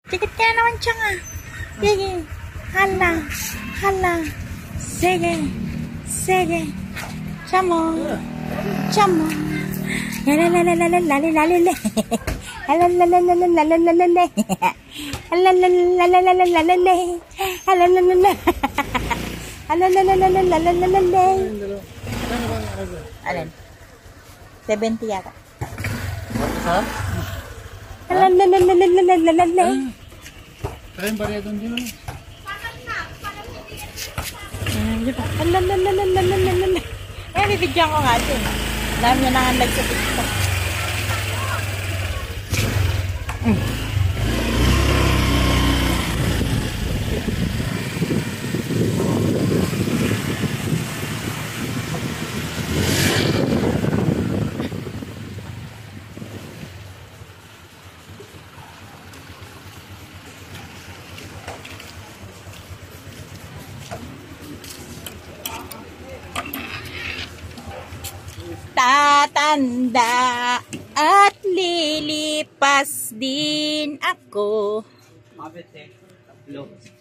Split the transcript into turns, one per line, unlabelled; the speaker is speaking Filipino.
Tikit ka naman siya nga. Sige. Hala. Hala. Sige. Sige. Chamo. Chamo. Lalalalalalalalala. Lalalalalalalalala. Lalalalalalalalala. Lalalalalala. Lalalalalalalalala. Alin? 70 yata.
Ha?
Lalalalalalalalala.
Kaya yung bariya doon din.
Lalalalalalalalala. Eh, bibigyan ko nga ito. Dami niya nangandag sa TikTok. Tatanda at lilipas din ako.
Mabit eh. Tatlo.